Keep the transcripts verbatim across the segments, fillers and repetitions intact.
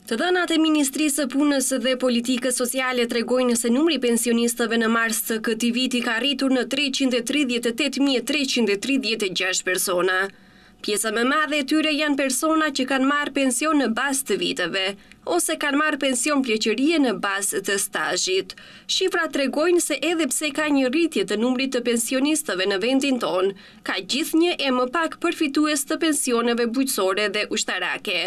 Të dhënat e Ministrisë së Punës dhe Politikës Sociale tregojnë se numri pensionistëve në mars të këtij viti ka arritur në treqind e tridhjetë e tetë mijë e treqind e tridhjetë e gjashtë persona. Pjesa më e madhe e tyre janë persona që kanë marrë pension në bazë të viteve ose kanë marrë pension pleqërie në bazë të stazhit. Shifrat tregojnë se edhe pse ka një rritje të numrit të pensionistëve në vendin tonë, ka gjithnjë e më pak përfitues të pensioneve bujqësore dhe ushtarake.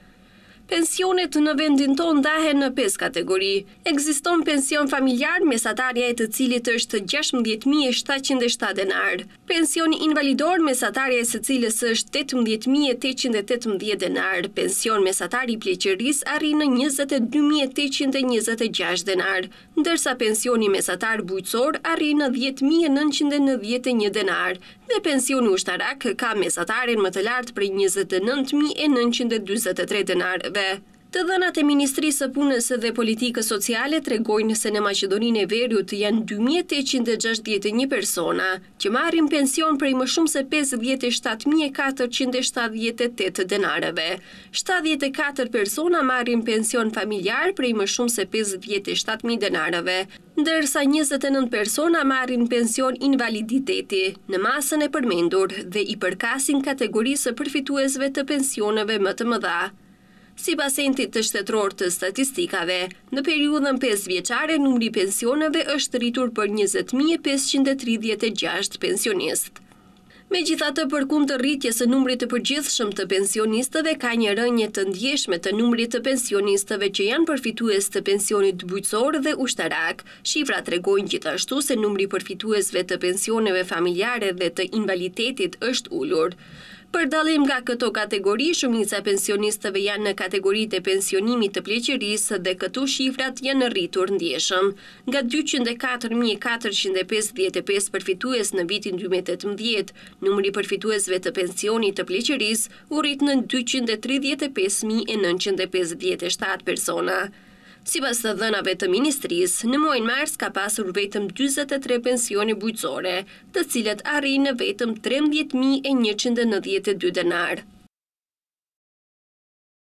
Pensionet në vendin tonë ndahen në pesë kategori. Ekziston pension familjar, mesatarja e të cilit është gjashtëdhjetë mijë e shtatëqind e shtatë denar. Pension invalidor, mesatarja e së cilës është tetëmbëdhjetë mijë e tetëqind e tetëmbëdhjetë denar. Pension mesatar i pleqërisë arrin në njëzet e dy mijë e tetëqind e njëzet e gjashtë denar, ndërsa pensioni mesatar bujqësor arrin në dhjetë mijë e nëntëqind e nëntëdhjetë e një denar dhe pensioni ushtarak ka mesatarin më të lartë prej njëzet e nëntë mijë e nëntëqind e dyzet e tre denarëve. Të dhënat e Ministrisë së Punës dhe Politikës Sociale tregojnë se në Maqedoninë e Veriut janë dy mijë e tetëqind e gjashtëdhjetë e një persona që marrin pension prej më shumë se pesëdhjetë e shtatë mijë e katërqind e shtatëdhjetë e tetë denarëve. shtatëdhjetë e katër persona marrin pension familjar prej më shumë se pesëdhjetë e shtatë mijë denarëve, ndërsa njëzet e nëntë persona marrin pension invaliditeti në masën e përmendur dhe i përkasin kategorisë së përfituesve të pensioneve më të mëdha. Sipas entit të shtetëror të statistikave, në periudhën pesë vjeçare numri i pensioneve është rritur për njëzet mijë e pesëqind e tridhjetë e gjashtë pensionistë. Megjithatë, përkundër rritjes së numrit të përgjithshëm të pensionistëve, ka një rënje të ndjeshme të numrit të pensionistëve që janë përfitues të pensionit bujqësor dhe ushtarak. Shifrat tregojnë gjithashtu se numri i përfituesve të pensioneve familjare dhe të invaliditetit është ulur. Për dallim nga këto kategori, shumica e pensionistëve janë në kategoritë e pensionimit të pleqërisë dhe këtu shifrat janë rritur ndjeshëm. Nga dyqind e katër mijë e katërqind e pesëdhjetë e pesë përfitues në vitin dy mijë e tetëmbëdhjetë, numri i përfituesve të pensionit të pleqërisë u rrit në dyqind e tridhjetë e pesë mijë e nëntëqind e pesëdhjetë e shtatë persona. Sipas të dhënave të Ministrisë, në muajin mars ka pasur vetëm dyzet e tre pensione bujqësore, të cilët arrin në vetëm trembëdhjetë mijë e njëqind e nëntëdhjetë e dy denar.